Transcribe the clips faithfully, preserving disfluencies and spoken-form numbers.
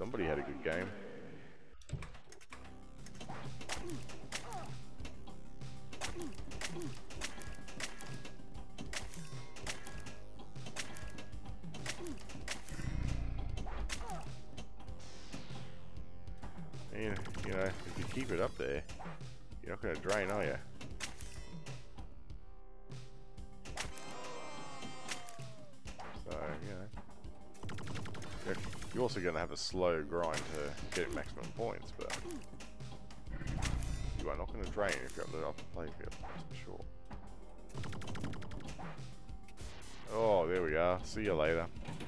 Somebody had a good game. You, you know, if you keep it up there, you're not going to drain, are you? So, you know. You're also going to have a slow grind to get maximum points, but you are not going to drain if you're up the upper playfield, that's for sure. Oh, there we are. See you later.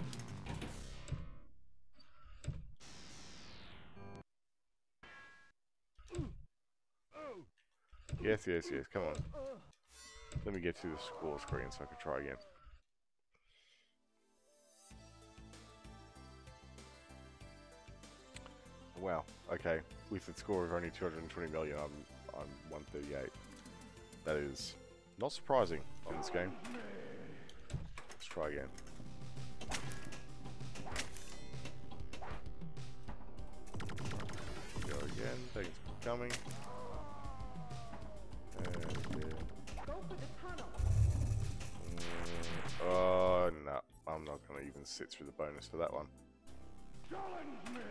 Yes, yes, yes, come on. Let me get to the score screen so I can try again. Wow, okay. With a score of only two hundred twenty million, I'm, I'm one thirty-eight. That is not surprising on this game. Let's try again. Go again, thanks for coming. And again. Go for the tunnel. Mm, oh, no. I'm not going to even sit through the bonus for that one. Challenge me!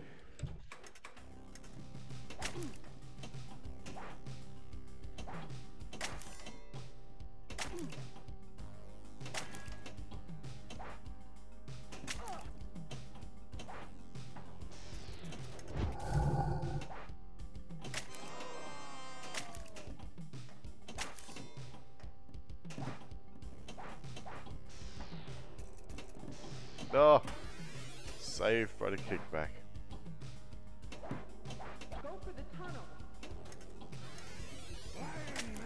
Oh, saved by the kickback. Go for the tunnel. Lion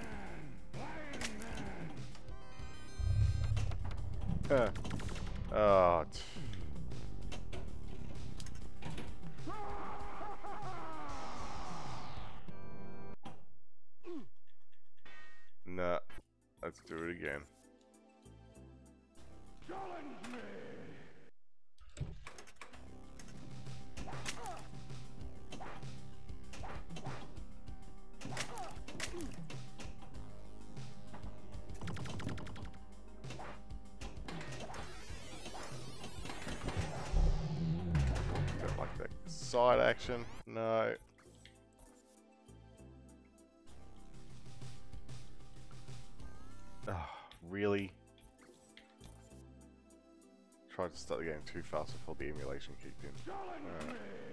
Man! Lion Man! Huh. Oh, t nah, let's do it again. Challenge me! Don't like that side action. No. Oh, really? Tried to start the game too fast before the emulation kicked in. Challenge me!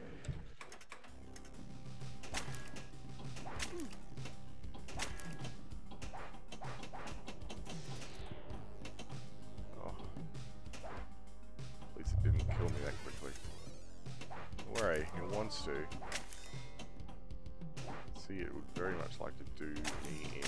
Oh. At least it didn't kill me that quickly. Don't worry, it wants to. See, it would very much like to do me in.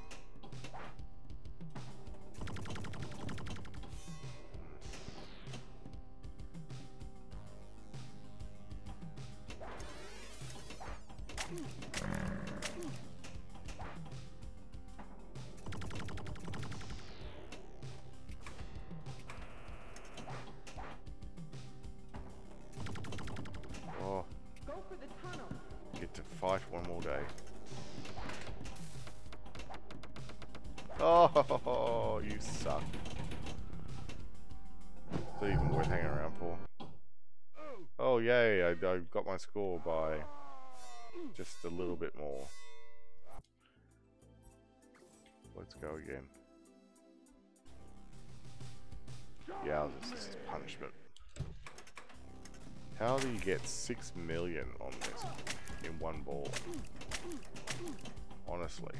Oh, Go for the tunnel. get to fight one more day. Oh, you suck. It's not even worth hanging around for. Oh, yay, I, I got my score by just a little bit more. Let's go again. Yeah, this is punishment. How do you get six million on this in one ball? Honestly.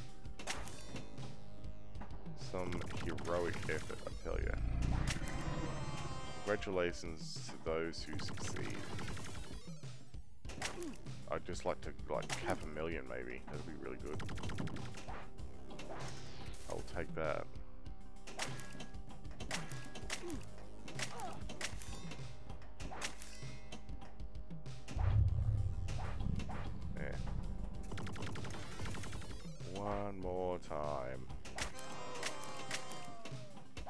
Some heroic effort, I tell you. Congratulations to those who succeed. I'd just like to like cap a million maybe. That'd be really good. I'll take that. Yeah. One more time.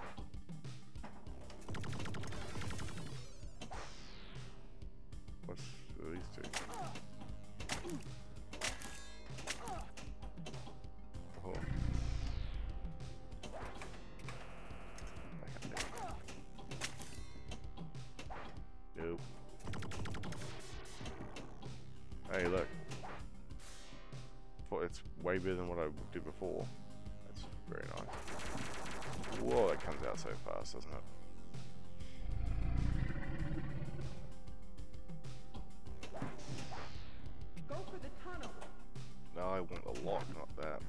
What's Hey, look. Well, it's way better than what I did before. That's very nice. Whoa, it comes out so fast, doesn't it? Go for the tunnel. No, I want the lock, not that.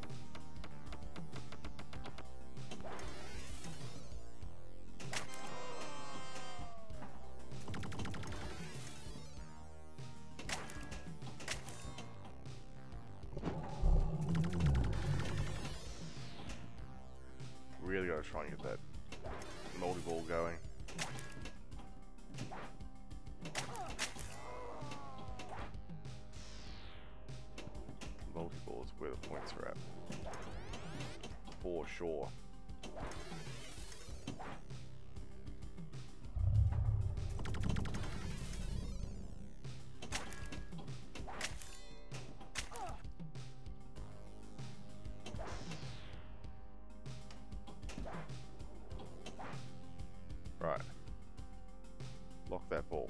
Really gotta try and get that multi-ball going. Multi-ball is where the points are at. For sure. Right. Lock that ball.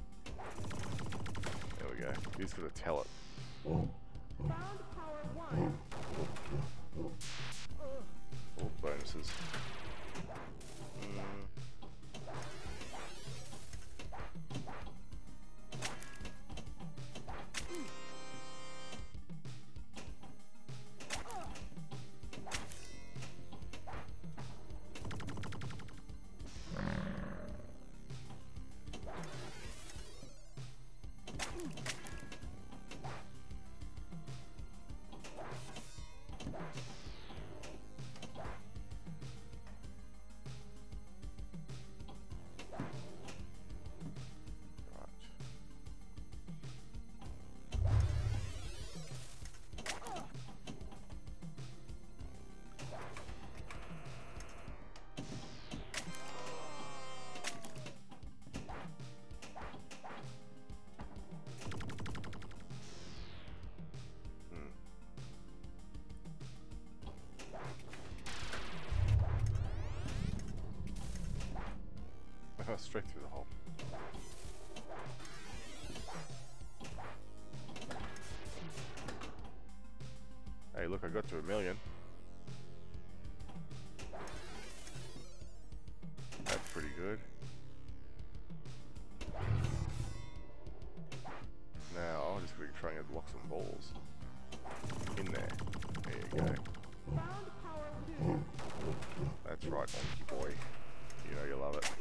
There we go. You just gotta tell it. Found power one. All bonuses. Mm. Oh, straight through the hole. Hey, look, I got to a million. That's pretty good. Now, I'm just going to try and lock some balls in there. There you go. Found power two. That's right, monkey boy. You know you love it.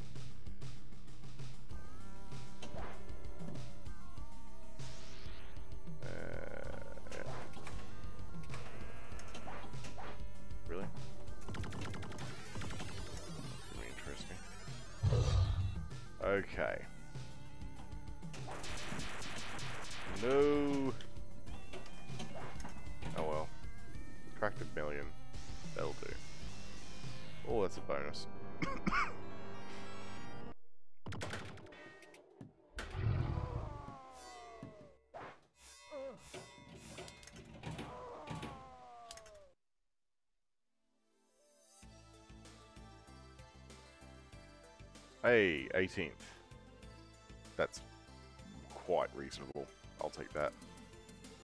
Really? Pretty interesting. Okay. No. Oh well. Cracked a million. That'll do. Oh, that's a bonus. Hey, eighteenth. That's quite reasonable. I'll take that.